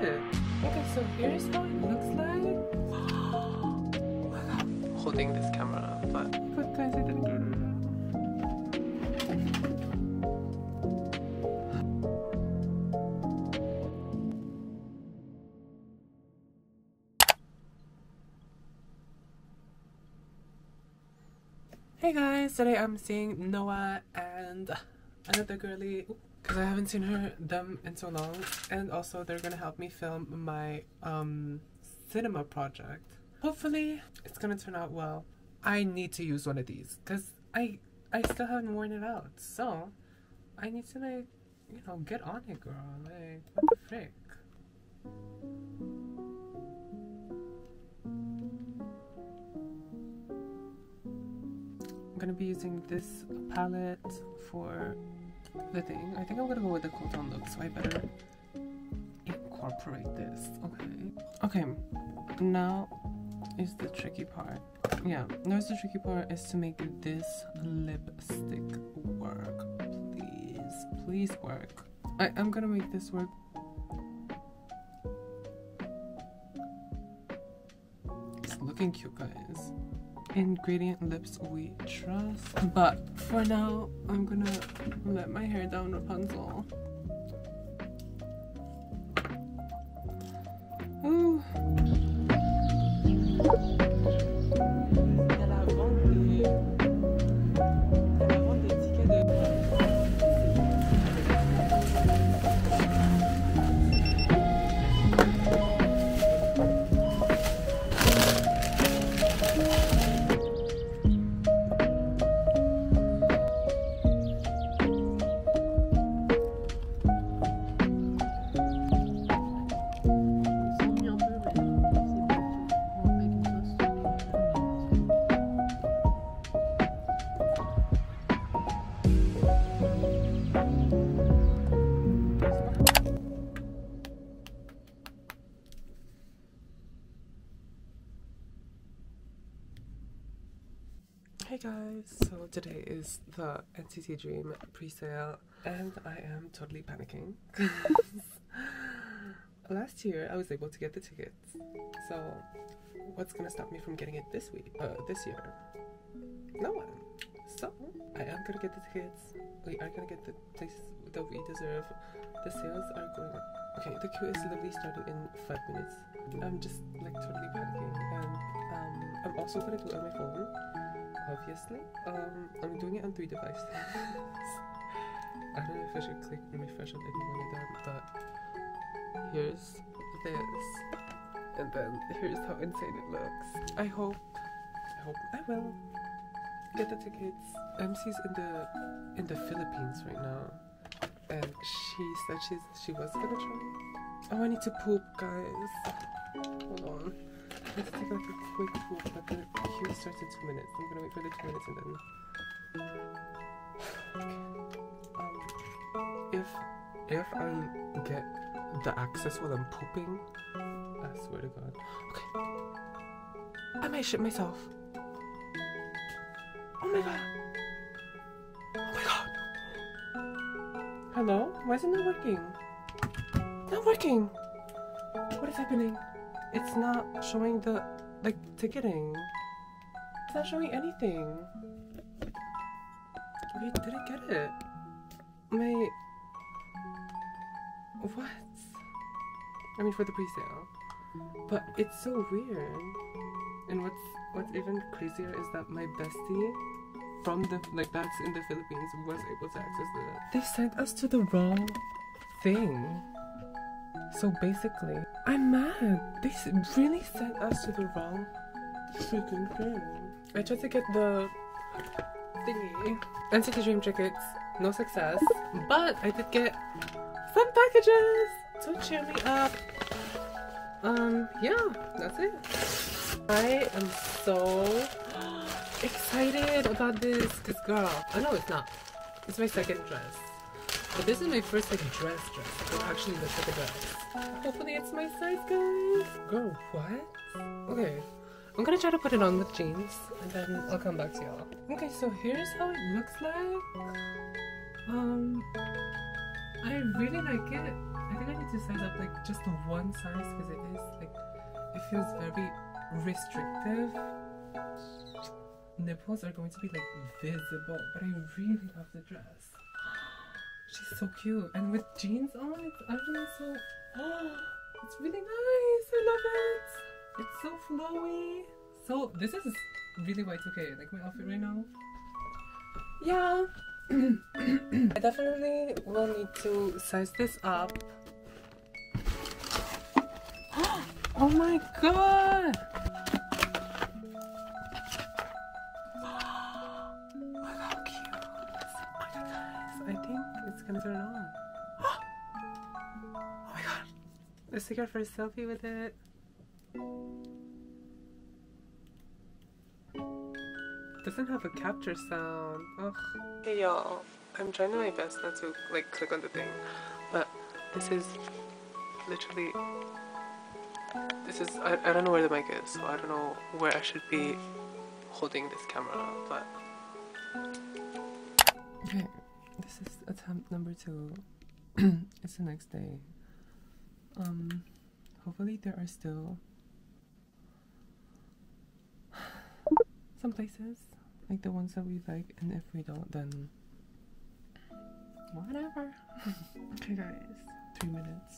it. Okay, so here's how it looks like. Holding this camera, but guys, I didn't get it. Hey guys, today I'm seeing Noah and another girly because I haven't seen them in so long, and also they're gonna help me film my cinema project. Hopefully it's gonna turn out well. I need to use one of these because I still haven't worn it out, so I need to, like, you know, get on it, girl. Like, what the frick. I'm gonna be using this palette for the thing. I think I'm gonna go with the cool tone look, so I better incorporate this. Okay, now is the tricky part. Yeah, now the tricky part is to make this lipstick work. Please work. I'm gonna make this work. It's looking cute, guys. Ingredient lips we trust. But for now, I'm gonna let my hair down, Rapunzel. Ooh. Hey guys, so today is the NCT Dream pre-sale and I am totally panicking. Last year I was able to get the tickets, so what's gonna stop me from getting it this year? No one. So I am gonna get the tickets. We are gonna get the place that we deserve. The sales are going on. Okay, the queue is literally starting in 5 minutes. I'm just like totally panicking, and I'm also gonna do it on my phone. Obviously, I'm doing it on 3 devices. I don't know if I should click and refresh on any one of them, but here's this, and then here's how insane it looks. I hope I will get the tickets. MC's in the Philippines right now, and she said she was gonna try. Oh, I need to poop, guys. Hold on. Let's take like a quick poop, but the queue starts in 2 minutes. I'm gonna wait for the 2 minutes and then if I get the access while I'm pooping, I swear to God. Okay. I might shit myself. Oh my God. Oh my God. Hello? Why is it not working? Not working. What is happening? It's not showing the, like, ticketing. It's not showing anything. We didn't get it. What? I mean, for the pre-sale. But it's so weird. And what's even crazier is that my bestie from that's in the Philippines was able to access it. They sent us to the wrong thing. So basically, I'm mad. They really sent us to the wrong freaking thing. I tried to get the thingy, NCT Dream tickets, no success. But I did get some packages to cheer me up. Yeah, that's it. I am so excited about this, cause girl, I know it's not. It's my second dress. But this is my first like dress. It actually looks like a dress. Hopefully it's my size, guys. Girl, what? Okay, I'm gonna try to put it on with jeans, and then I'll come back to y'all. Okay, so here's how it looks like. I really like it. I think I need to size up like just one size because it is like, it feels very restrictive. Nipples are going to be like visible, but I really love the dress. She's so cute, and with jeans on, it's actually so. It's really nice. I love it. It's so flowy. So this is really Y2K, like my outfit right now. Yeah. I definitely will need to size this up. Oh my god! Look how cute. Okay guys, I think it's gonna turn on. Oh my god. Let's take our first selfie with it. Doesn't have a capture sound. Ugh. Hey y'all, I'm trying my best not to like click on the thing, but this is literally, I don't know where the mic is, so I don't know where I should be holding this camera, but okay, this is attempt number 2. It's the next day. Hopefully there are still some places like the ones that we like, and if we don't, then whatever. Okay guys, 3 minutes.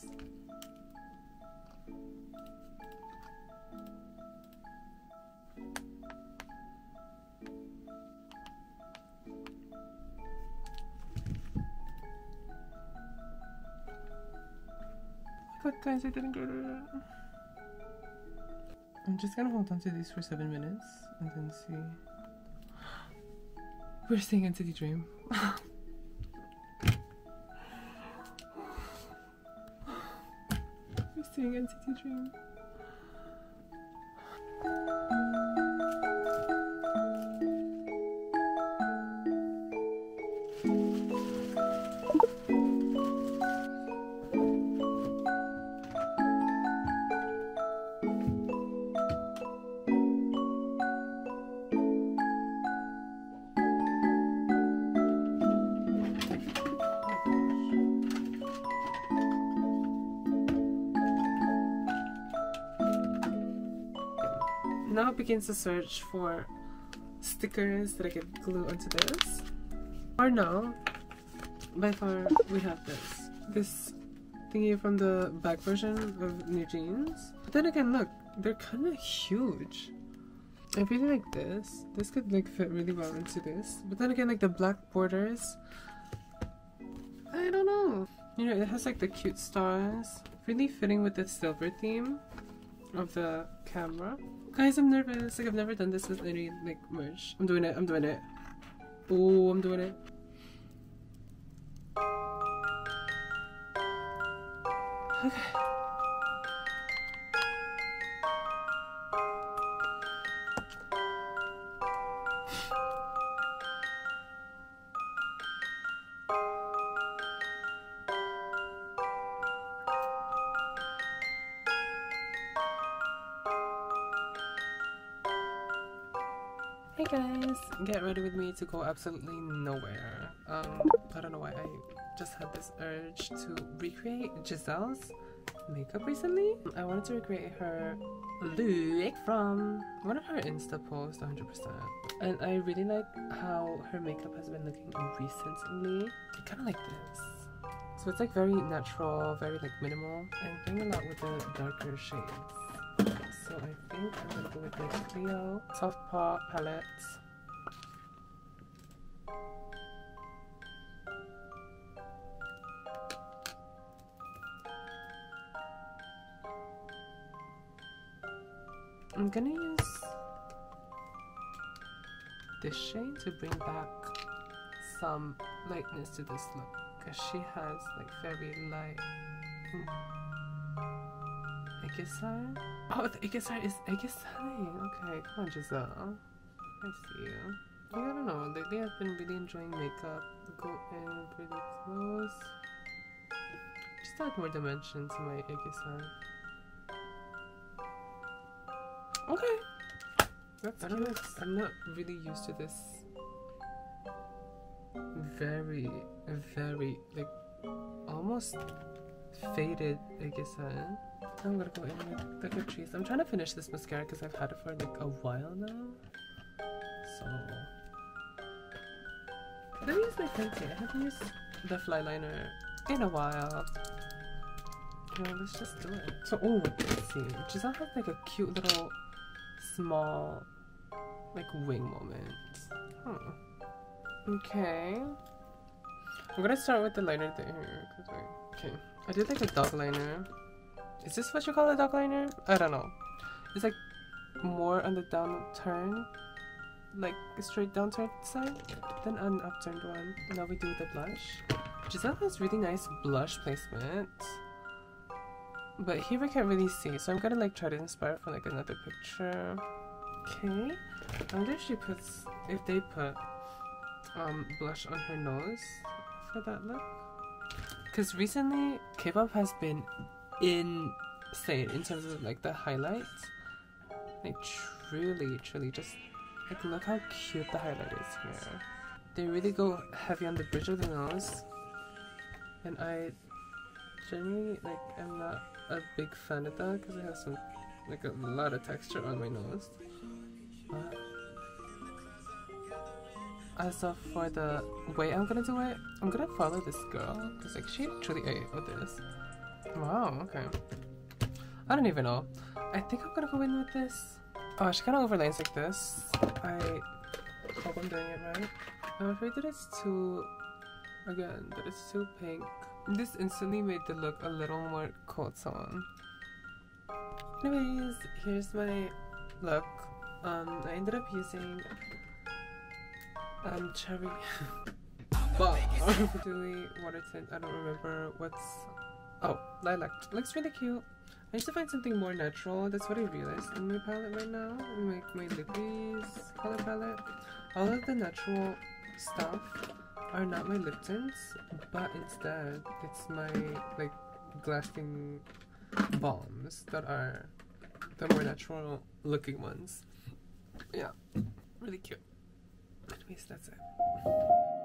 Oh my god guys, I didn't get it. I'm just gonna hold on to these for 7 minutes and then see. We're staying in City Dream. We're staying in City Dream. Now it begins to search for stickers that I can glue onto this. Or no, by far we have this thingy from the back version of New Jeans. But then again, look, they're kind of huge. I really like this. This could like fit really well into this. But then again, like the black borders, I don't know. You know, it has like the cute stars, really fitting with the silver theme of the camera. Guys, I'm nervous. Like I've never done this with any like merch. I'm doing it. I'm doing it. Oh, I'm doing it. Okay. Hey guys, get ready with me to go absolutely nowhere. I don't know why I just had this urge to recreate Giselle's makeup recently. I wanted to recreate her look from one of her Insta posts 100%. And I really like how her makeup has been looking recently. Kind of like this. So it's like very natural, very like minimal, and playing a lot with the darker shades. So I think I'm gonna go with the Clio Soft Paw palette. I'm gonna use this shade to bring back some lightness to this look, because she has like very light Aegis-eye. Oh, the Aegis-eye is Aegis-eye. Okay, come on, Giselle. I see you. I don't know. Lately, I've been really enjoying makeup. Go in pretty close. Just add more dimension to my Aegis-eye. Okay. That's I don't know. I'm not really used to this. Very, like almost faded, I guess. I'm gonna go in with the Catrice. I'm trying to finish this mascara because I've had it for like a while now. So let me use my Fenty. I haven't used the fly liner in a while. Yeah, let's just do it. So, oh, let's see. Giselle has like a cute little small like wing moment. Okay. I'm gonna start with the liner thing here. Okay. I did like a dog liner. Is this what you call a dog liner? I don't know. It's like more on the downturn, like a straight downturn side than an upturned one. Now we do the blush. Giselle has really nice blush placement, but here we can't really see, so I'm gonna like try to inspire from like another picture. Okay. I wonder if they put blush on her nose for that look. Because recently K-pop has been insane in terms of like the highlights. Like truly just like look how cute the highlight is here. They really go heavy on the bridge of the nose, and I genuinely like am not a big fan of that because it has some like a lot of texture on my nose. As of for the way I'm gonna do it, I'm gonna follow this girl because like she truly ate with this. Wow, okay. I don't even know. I think I'm gonna go in with this. Oh, she kind of overlays like this. I hope I'm doing it right. I'm afraid that it's too, again, that it's too pink. This instantly made the look a little more cold tone. Anyways, here's my look. I ended up using cherry bomb dewy water tint. I don't remember what's, oh, lilac. It looks really cute. I need to find something more natural. That's what I realized in my palette right now, in my Lippies color palette. All of the natural stuff are not my lip tints, but instead it's my like lasting balms that are the more natural looking ones. Yeah, really cute. Anyways, that's it.